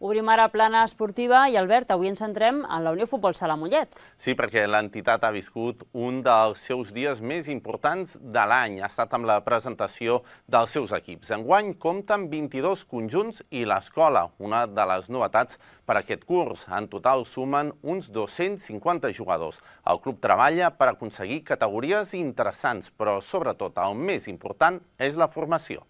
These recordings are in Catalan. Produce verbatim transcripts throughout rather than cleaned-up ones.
Obrim ara plana esportiva i, Albert, avui ens centrem en la Unió Futbol Sala Mollet. Sí, perquè l'entitat ha viscut un dels seus dies més importants de l'any. Ha estat amb la presentació dels seus equips. Enguany compta amb vint-i-dos conjunts i l'escola, una de les novetats per aquest curs. En total sumen uns dos-cents cinquanta jugadors. El club treballa per aconseguir categories interessants, però sobretot el més important és la formació.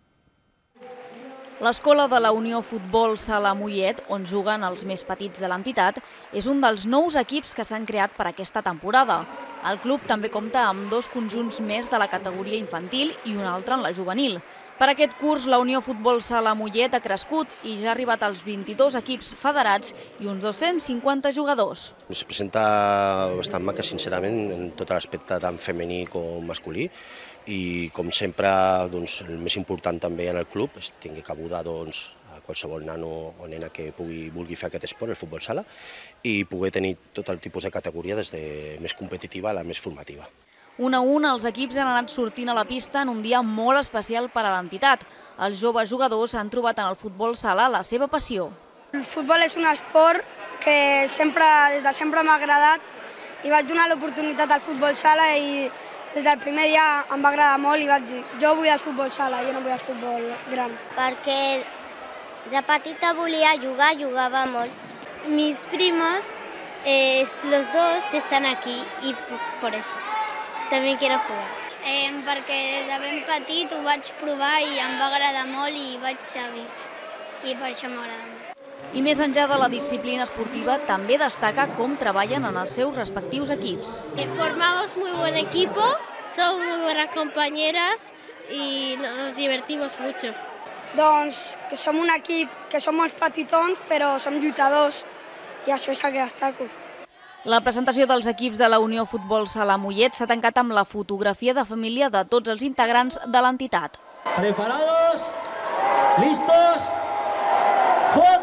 L'escola de la Unió Futbol Sala Mollet, on juguen els més petits de l'entitat, és un dels nous equips que s'han creat per aquesta temporada. El club també compta amb dos conjunts més de la categoria infantil i un altre en la juvenil. Per aquest curs, la Unió Futbol Sala Mollet ha crescut i ja ha arribat als vint-i-dos equips federats i uns dos-cents cinquanta jugadors. Es presenta bastant maca, sincerament, en tot l'aspecte tant femení com masculí. I, com sempre, el més important també en el club és tenir cabuda a qualsevol nano o nena que vulgui fer aquest esport, el futbol sala, i poder tenir tot el tipus de categoria, des de més competitiva a la més formativa. Un a un, els equips han anat sortint a la pista en un dia molt especial per a l'entitat. Els joves jugadors han trobat en el futbol sala la seva passió. El futbol és un esport que sempre, des de sempre m'ha agradat i vaig donar l'oportunitat al futbol sala i des del primer dia em va agradar molt i vaig dir, jo vull el futbol sala, jo no vull el futbol gran. Perquè de petita volia jugar, jugava molt. Mis primos, eh, los dos están aquí y por eso también quiero jugar. Eh, perquè des de ben petit ho vaig provar i em va agradar molt i vaig seguir. I per això m'agrada molt. I més enllà de la disciplina esportiva, també destaca com treballen en els seus respectius equips. Formamos muy buen equipo, son muy buenas compañeras y nos divertimos mucho. Doncs que som un equip que som molt petitons, però som lluitadors i això és el que destaco. La presentació dels equips de la Unió Futbol Sala Mollet s'ha tancat amb la fotografia de família de tots els integrants de l'entitat. Preparados, listos, foto!